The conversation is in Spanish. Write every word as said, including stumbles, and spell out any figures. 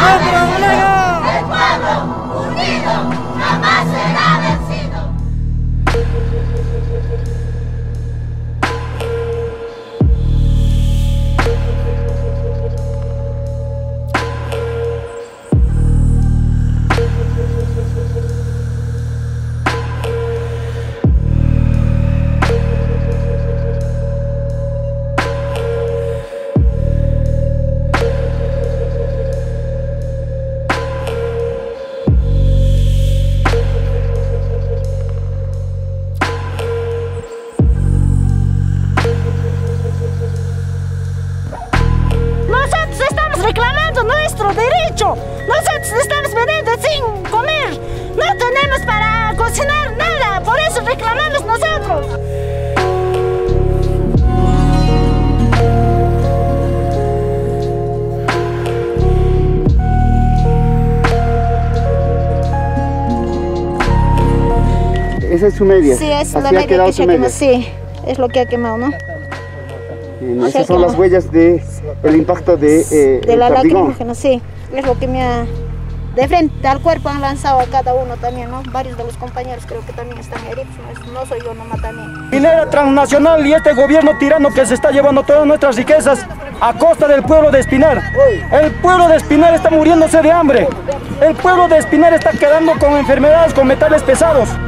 El pueblo unido jamás será vencido. Reclamando nuestro derecho. Nosotros estamos viviendo sin comer. No tenemos para cocinar nada. Por eso reclamamos nosotros. ¿Esa es su media? Sí, es la Así ha media quedado que se su ha media. quemado. Sí, es lo que ha quemado, ¿no? Bien, esas son las huellas del impacto de, eh, de la el perdigón. lacrimógena, sí. Es lo que me ha... De frente al cuerpo han lanzado a cada uno también, ¿no? Varios de los compañeros creo que también están heridos. No, no soy yo nomás también. Minera transnacional y este gobierno tirano que se está llevando todas nuestras riquezas a costa del pueblo de Espinar. El pueblo de Espinar está muriéndose de hambre. El pueblo de Espinar está quedando con enfermedades, con metales pesados.